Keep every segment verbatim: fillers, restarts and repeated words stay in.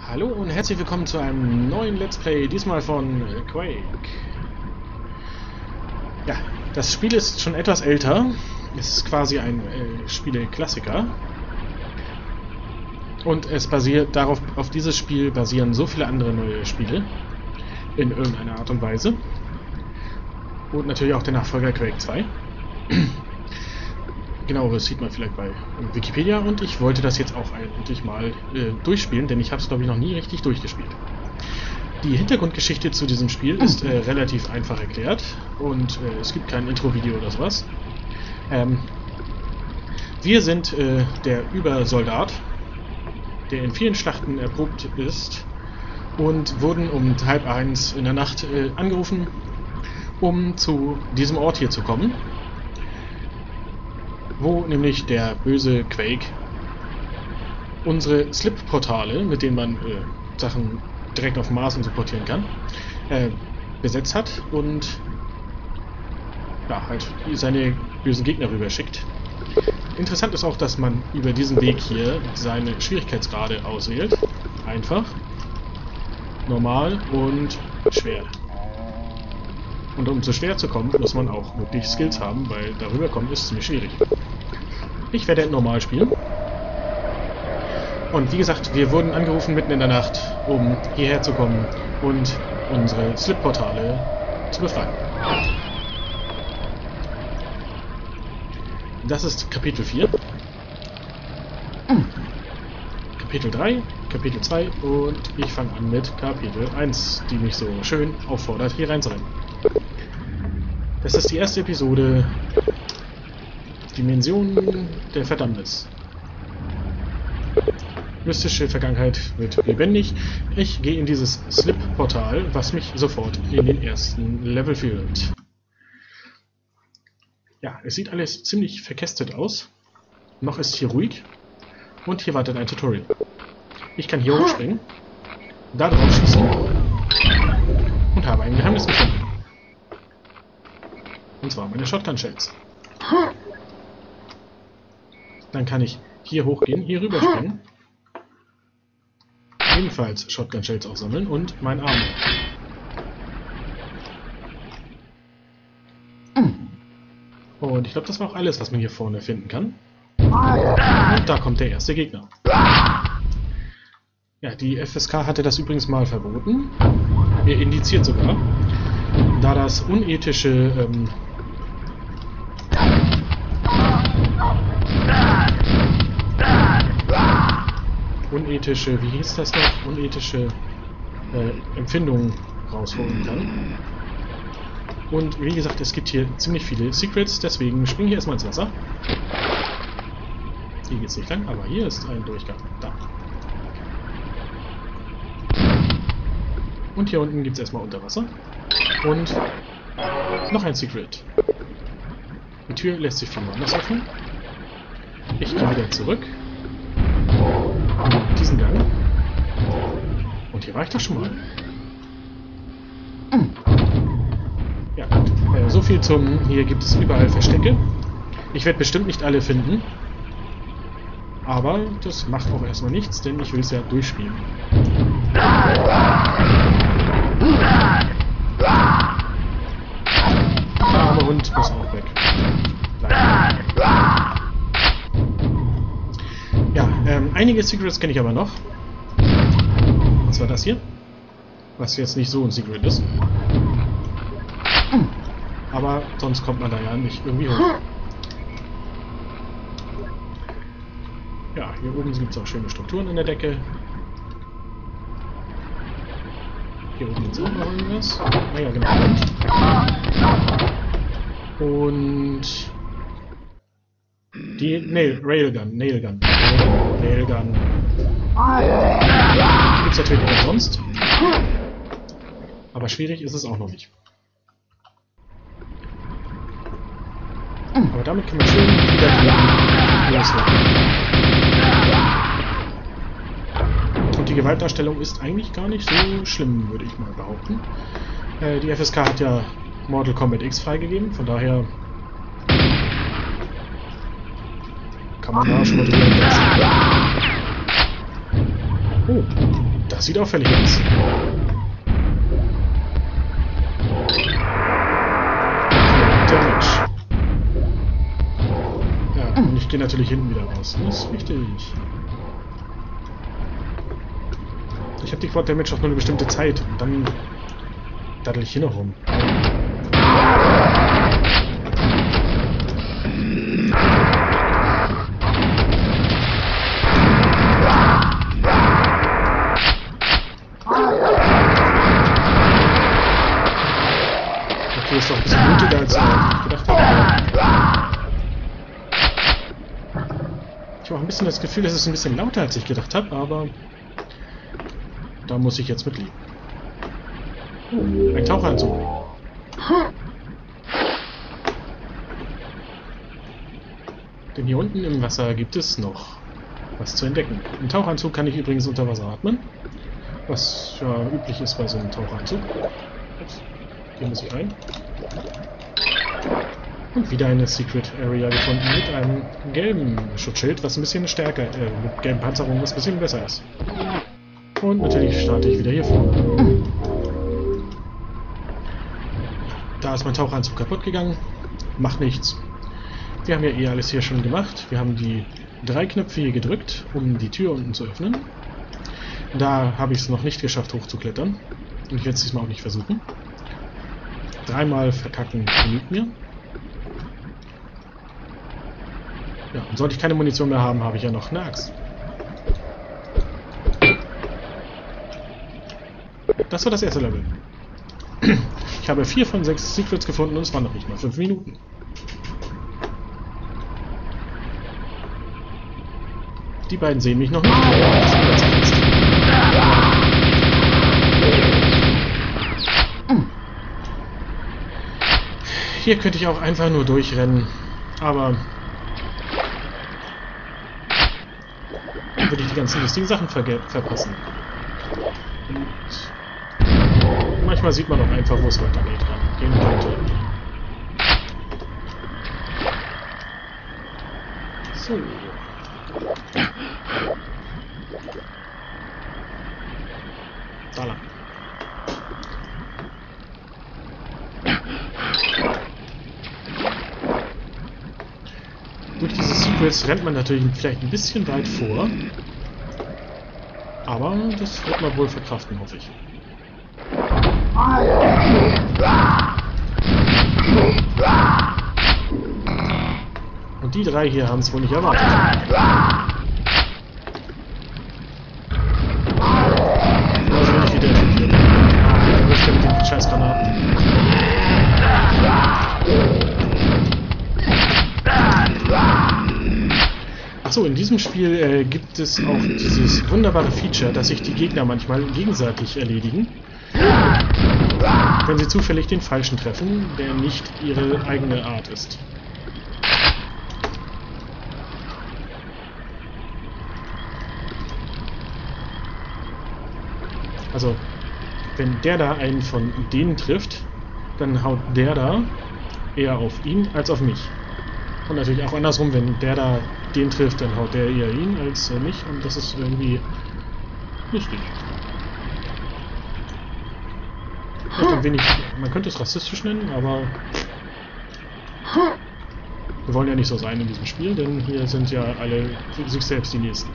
Hallo und herzlich willkommen zu einem neuen Let's Play, diesmal von Quake. Ja, das Spiel ist schon etwas älter. Es ist quasi ein äh, Spieleklassiker. Und es basiert darauf, auf dieses Spiel basieren so viele andere neue Spiele. In irgendeiner Art und Weise. Und natürlich auch der Nachfolger Quake zwei. Genaueres sieht man vielleicht bei Wikipedia, und ich wollte das jetzt auch eigentlich mal äh, durchspielen, denn ich habe es, glaube ich, noch nie richtig durchgespielt. Die Hintergrundgeschichte zu diesem Spiel ist äh, relativ einfach erklärt, und äh, es gibt kein Intro-Video oder sowas. Ähm, wir sind äh, der Übersoldat, der in vielen Schlachten erprobt ist, und wurden um halb eins in der Nacht äh, angerufen, um zu diesem Ort hier zu kommen, wo nämlich der böse Quake unsere Slip-Portale, mit denen man äh, Sachen direkt auf dem Mars und so portieren kann, äh, besetzt hat und ja, halt seine bösen Gegner rüber schickt. Interessant ist auch, dass man über diesen Weg hier seine Schwierigkeitsgrade auswählt. Einfach, normal und schwer. Und um zu schwer zu kommen, muss man auch wirklich Skills haben, weil darüber kommen ist ziemlich schwierig. Ich werde normal spielen. Und wie gesagt, wir wurden angerufen mitten in der Nacht, um hierher zu kommen und unsere Slip-Portale zu befreien. Das ist Kapitel vier. Kapitel drei, Kapitel zwei und ich fange an mit Kapitel eins, die mich so schön auffordert, hier reinzurennen. Das ist die erste Episode, Dimension der Verdammnis. Mystische Vergangenheit wird lebendig. Ich gehe in dieses Slip-Portal, was mich sofort in den ersten Level führt. Ja, es sieht alles ziemlich verkästet aus. Noch ist hier ruhig. Und hier wartet ein Tutorial. Ich kann hier hochspringen, da drauf schießen und habe ein Geheimnis gefunden. Und zwar meine Shotgun-Shells. Dann kann ich hier hochgehen, hier rüberspringen. Ebenfalls Shotgun-Shells aufsammeln und mein Arm. Und ich glaube, das war auch alles, was man hier vorne finden kann. Und da kommt der erste Gegner. Ja, die F S K hatte das übrigens mal verboten. Er indiziert sogar. Da das unethische ähm, unethische, wie hieß das noch? Unethische äh, Empfindungen rausholen kann. Und wie gesagt, es gibt hier ziemlich viele Secrets, deswegen springe ich erstmal ins Wasser. Hier geht es nicht lang, aber hier ist ein Durchgang. Da. Und hier unten gibt es erstmal Unterwasser. Und noch ein Secret. Die Tür lässt sich von woanders öffnen. Ich gehe wieder zurück. Diesen Gang. Und hier war ich doch schon mal. Ja, gut. Äh, so viel zum... Hier gibt es überall Verstecke. Ich werde bestimmt nicht alle finden. Aber das macht auch erstmal nichts, denn ich will es ja durchspielen. Der arme Hund muss auch weg. Leider. Ja, ähm, einige Secrets kenne ich aber noch. Was war das hier? Was jetzt nicht so ein Secret ist. Aber sonst kommt man da ja nicht irgendwie hoch. Ja, hier oben gibt es auch schöne Strukturen in der Decke. Hier oben gibt es auch noch irgendwas. Ah ja, genau. Und... Die Nail, Railgun, Nailgun, Nailgun. Die gibt es natürlich auch sonst. Aber schwierig ist es auch noch nicht. Aber damit kann man schön wieder loslegen. Und die Gewaltdarstellung ist eigentlich gar nicht so schlimm, würde ich mal behaupten. Äh, die F S K hat ja Mortal Kombat X freigegeben, von daher kann man da schon mal drüber hinsetzen. Oh, das Das sieht auffällig aus. Damage. Ja, und ich gehe natürlich hinten wieder raus. Das ist wichtig. Ich habe die Quad Damage auf nur eine bestimmte Zeit und dann daddel ich hier noch rum. Okay, ist doch ein bisschen blutiger als ich gedacht habe. Ich habe auch ein bisschen das Gefühl, es ist ein bisschen lauter als ich gedacht habe, aber da muss ich jetzt mit leben. Ein Taucheranzug. Denn hier unten im Wasser gibt es noch was zu entdecken. Im Taucheranzug kann ich übrigens unter Wasser atmen, was ja üblich ist bei so einem Taucheranzug. Ups. Hier muss ich rein. Und wieder eine Secret Area gefunden mit einem gelben Schutzschild, was ein bisschen stärker, äh, mit gelben Panzerung, was ein bisschen besser ist. Und natürlich starte ich wieder hier vorne. Da ist mein Taucheranzug kaputt gegangen. Macht nichts. Wir haben ja eh alles hier schon gemacht. Wir haben die drei Knöpfe hier gedrückt, um die Tür unten zu öffnen. Da habe ich es noch nicht geschafft, hochzuklettern. Und ich werde es diesmal auch nicht versuchen. Dreimal verkacken genügt mir. Ja, und sollte ich keine Munition mehr haben, habe ich ja noch eine Axt. Das war das erste Level. Ich habe vier von sechs Secrets gefunden und es waren noch nicht mal fünf Minuten. Die beiden sehen mich noch nicht. Hier könnte ich auch einfach nur durchrennen, aber dann würde ich die ganzen lustigen Sachen ver verpassen. Und manchmal sieht man auch einfach, wo es weitergeht. Gehen könnte. So. Da lang. Durch diese Secrets rennt man natürlich vielleicht ein bisschen weit vor. Aber das wird man wohl verkraften, hoffe ich. Und die drei hier haben es wohl nicht erwartet. Also wenn ich wieder hier. Ah, ich mit den scheiß Granaten. Achso, in diesem Spiel äh, gibt es auch dieses wunderbare Feature, dass sich die Gegner manchmal gegenseitig erledigen, wenn sie zufällig den Falschen treffen, der nicht ihre eigene Art ist. Also, wenn der da einen von denen trifft, dann haut der da eher auf ihn als auf mich. Und natürlich auch andersrum, wenn der da den trifft, dann haut der eher ihn als äh, mich. Und das ist irgendwie lustig. Vielleicht ein wenig, man könnte es rassistisch nennen, aber wir wollen ja nicht so sein in diesem Spiel, denn hier sind ja alle für sich selbst die Nächsten.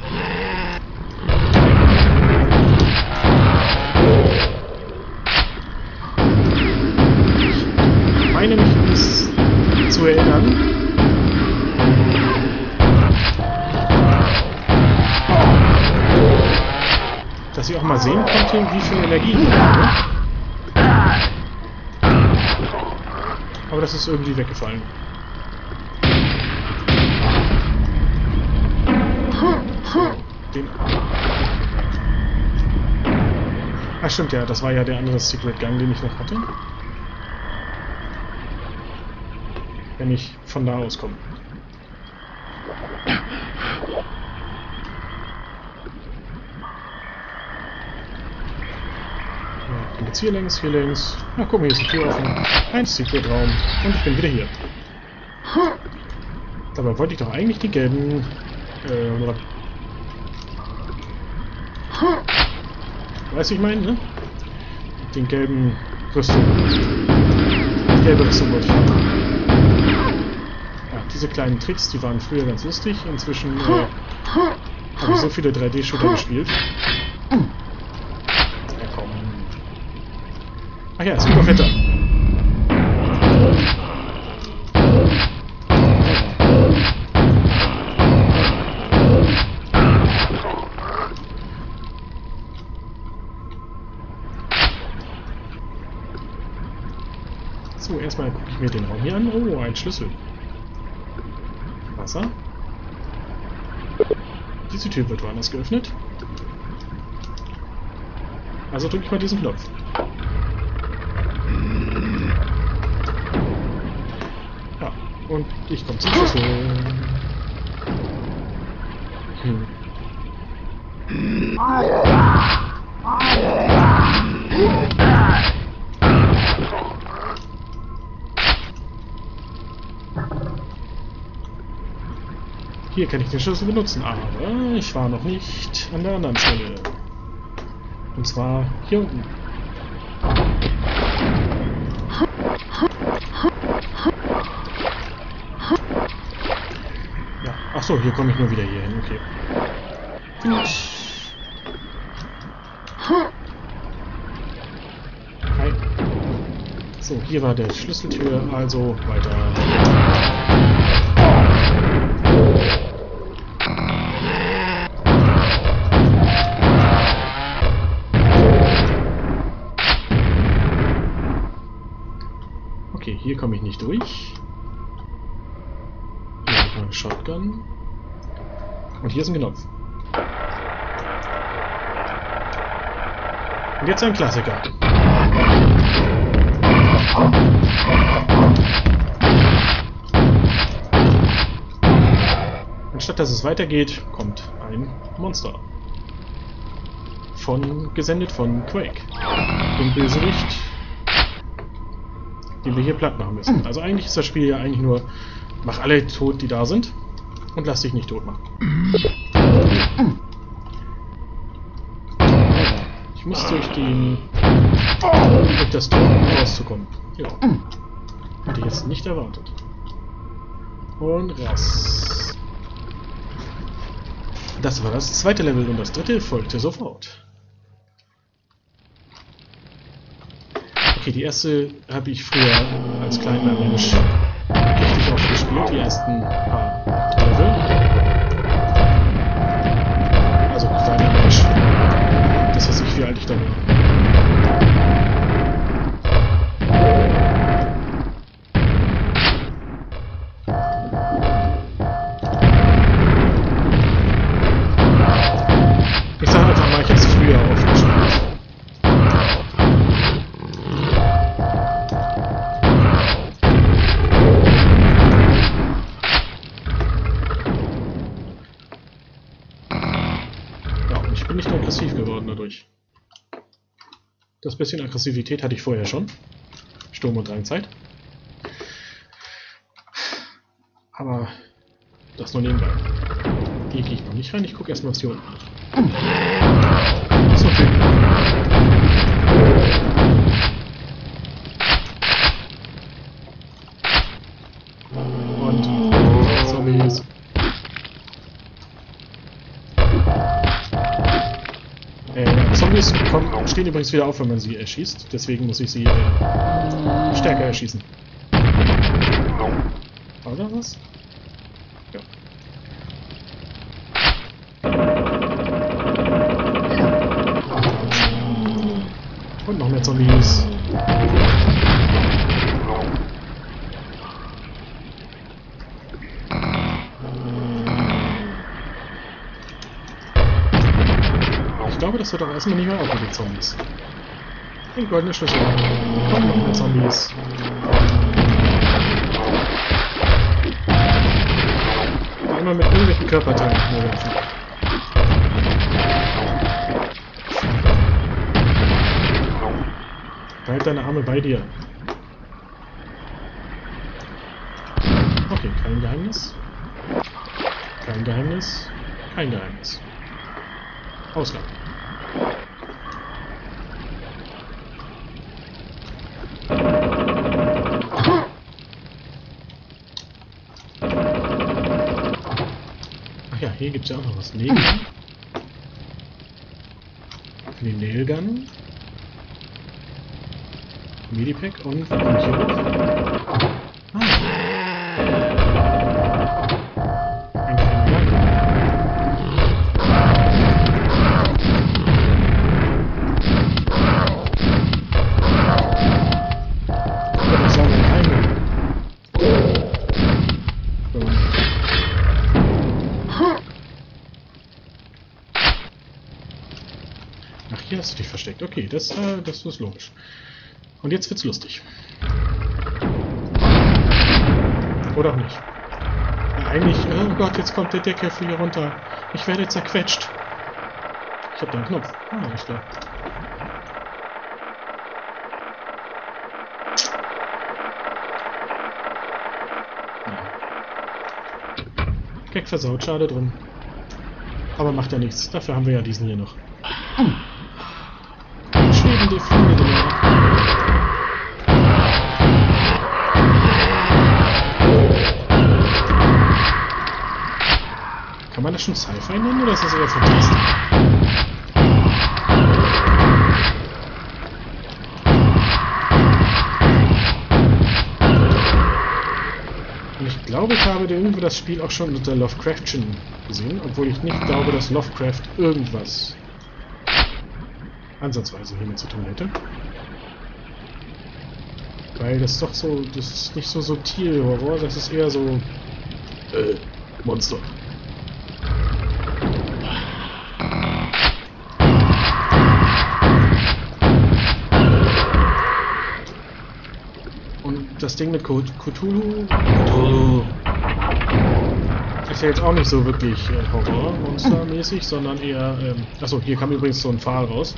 Ich meine mich es zu erinnern, dass ich auch mal sehen konnte, wie viel Energie ich habe. Aber das ist irgendwie weggefallen. Den Ach stimmt ja, das war ja der andere Secret Gang, den ich noch hatte. Wenn ich von da aus komme. Jetzt hier längs, hier längs. Na guck mal, hier ist die Tür offen. Ein Secret-Raum. Und ich bin wieder hier. Dabei wollte ich doch eigentlich die gelben... Äh, Weißt du, ich meine, ne? Den gelben Rüstung. Die gelbe Rüstung wollte ich haben. Ja, diese kleinen Tricks, die waren früher ganz lustig. Inzwischen äh, habe ich so viele drei D-Shooter gespielt. Ja, komm. Ach ja, es gibt noch Wetter. So, erstmal gucke ich mir den Raum hier an. Oh, ein Schlüssel. Wasser. Diese Tür wird woanders geöffnet. Also drücke ich mal diesen Knopf. Ja, und ich komme zum Schlüssel. Hm. Hier kann ich den Schlüssel benutzen, aber ich war noch nicht an der anderen Stelle. Und zwar hier unten. Ja, ach so, hier komme ich nur wieder hier hin, okay. Hi. So, hier war der Schlüsseltür, also weiter. Okay, hier komme ich nicht durch. Hier habe ich noch eine Shotgun. Und hier ist ein Knopf. Und jetzt ein Klassiker. Anstatt dass es weitergeht, kommt ein Monster. Von, gesendet von Quake. Dem Bösewicht, den wir hier platt machen müssen. Also eigentlich ist das Spiel ja eigentlich nur, mach alle tot, die da sind, und lass dich nicht tot machen. Ich muss durch den durch das Tor rauszukommen. Ja. Hätte ich jetzt nicht erwartet. Und raus. Das war das zweite Level und das dritte folgte sofort. Okay, die erste habe ich früher als kleiner Mensch richtig oft gespielt, die ersten paar Level. Also kleiner Mensch. Das weiß ich, wie alt ich da war. Ich sag einfach mal, ich habe es früher oft gespielt. Bin nicht aggressiv geworden dadurch. Das bisschen Aggressivität hatte ich vorher schon. Sturm- und Drangzeit. Aber das nur nebenbei. Hier gehe ich noch nicht rein. Ich gucke erstmal, was hier unten ist. So, okay. Und Zombies. Äh, Zombies kommen, stehen übrigens wieder auf, wenn man sie erschießt. Deswegen muss ich sie äh, stärker erschießen. War da was? Ja. Und noch mehr Zombies. Ich glaube, das wird auch erstmal nicht mehr auf mit den Zombies. Ein goldener Schlüssel. Und noch mehr Zombies. Einmal mit irgendwelchen Körperteilen nur werfen. Halt deine Arme bei dir. Okay, kein Geheimnis. Kein Geheimnis. Kein Geheimnis. Ausgang. Ach ja, hier gibt es ja auch noch was. Nägel. Die Nailgun. Medipack und was kommt hier hoch? Ah. Ein kleiner Lack. Ja, das war mein Eingang. So. Ach, hier hast du dich versteckt. Okay, das, äh, das ist logisch. Und jetzt wird's lustig. Oder auch nicht. Ja, eigentlich, oh Gott, jetzt kommt der Deckel hier runter. Ich werde zerquetscht. Ich habe da einen Knopf. Ah, nicht da. Ja. Gag versaut, schade drum. Aber macht ja nichts. Dafür haben wir ja diesen hier noch. Schwebende Flügel, genau. Kann man das schon Sci-Fi nennen oder ist das eher Fantastik? Und ich glaube, ich habe irgendwo das Spiel auch schon unter Lovecraftchen gesehen, obwohl ich nicht glaube, dass Lovecraft irgendwas ansatzweise hiermit zu tun hätte. Weil das doch so, das ist nicht so subtil Horror, das ist eher so äh, Monster. Das Ding mit Cthulhu, Cthulhu ist ja jetzt auch nicht so wirklich äh, Horror-Monster-mäßig, sondern eher... Ähm, achso, hier kam übrigens so ein Pfahl raus.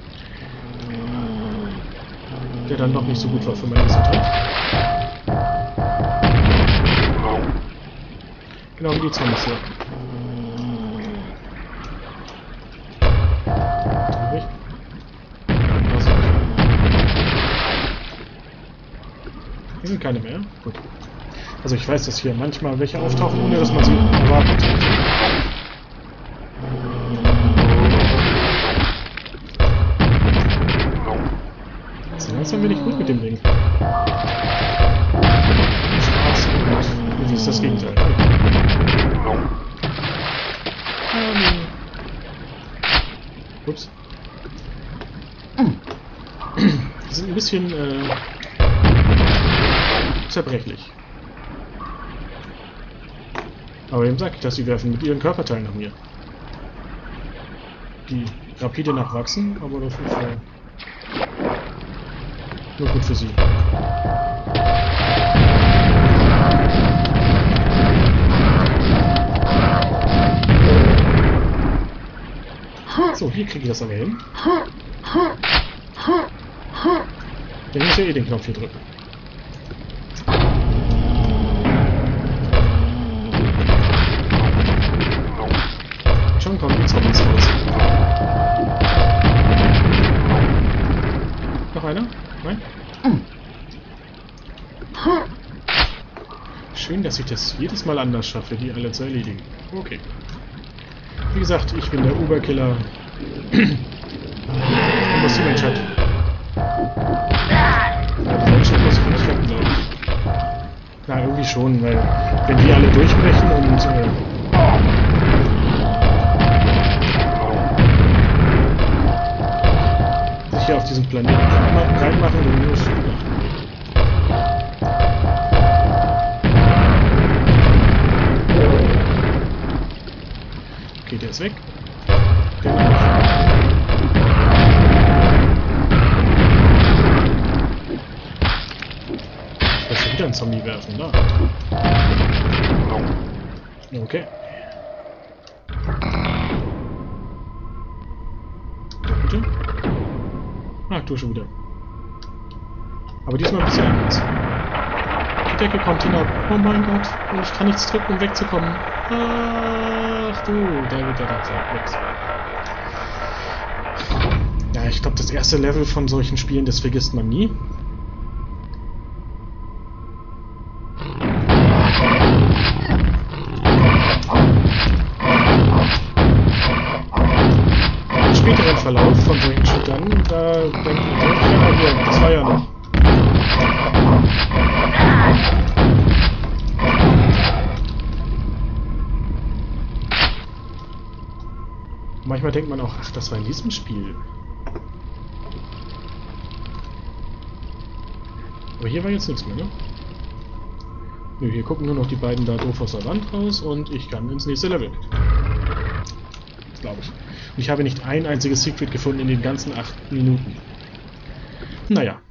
Der dann doch nicht so gut war für meine Gesundheit. Genau wie die Zombies hier. Traurig. Also. Hier sind keine mehr. Gut. Also ich weiß, dass hier manchmal welche auftauchen, ohne dass man sie erwartet. So langsam bin ich gut mit dem Ding. Spaß und wie ist das Gegenteil? Ähm. Ups. Die sind ein bisschen äh, zerbrechlich. Aber eben sag ich, dass sie werfen mit ihren Körperteilen nach mir. Die rapide nachwachsen, aber das ist äh, nur gut für sie. So, hier kriege ich das aber hin. Dann muss ich ja eh den Knopf hier drücken. Schon kommen die Zombies raus. Noch einer? Nein? Schön, dass ich das jedes Mal anders schaffe, die alle zu erledigen. Okay. Wie gesagt, ich bin der Uberkiller. Und was die Menschheit. Ja, die Menschheit muss ich nicht retten, glaube ich. Na, irgendwie schon, weil wenn die alle durchbrechen und äh, sich hier auf diesen Planeten reinmachen, dann muss ich machen. Okay, der ist weg. Der ist weg. Ich muss schon wieder einen Zombie werfen, da. Okay. Bitte? Ah, du schon wieder. Aber diesmal ein bisschen anders. Die Decke kommt hinab. Oh mein Gott. Und ich kann nichts drücken, um wegzukommen. Ach du, da wird der da weg. Ja, ich glaube, das erste Level von solchen Spielen, das vergisst man nie. Manchmal denkt man auch, ach, das war in diesem Spiel. Aber hier war jetzt nichts mehr, ne? Nö, hier gucken nur noch die beiden da doof aus der Wand raus und ich kann ins nächste Level. Glaube ich. Und ich habe nicht ein einziges Secret gefunden in den ganzen acht Minuten. Naja.